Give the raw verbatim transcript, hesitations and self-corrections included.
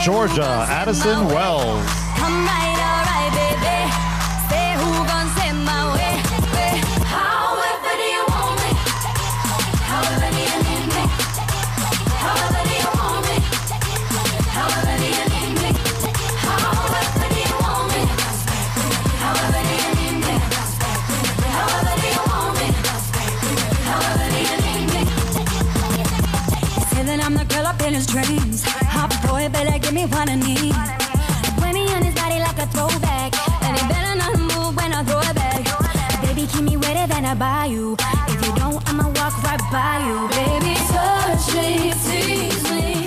Georgia, Addison Wells. Come right, all right, baby. Say who gon' say my way, way. However do you want me? However do you need me? However do you want me? However do you need me? However do you want me? However do you need me? However do you want me? However do you need me? He said that I'm the girl up in his dreams. Hot boy, better give me what I need. Wear me on his body like a throwback, and he better not move when I throw it back. Baby, keep me wetter than I buy you. If you don't, I'ma walk right by you, baby. Touch me, tease me.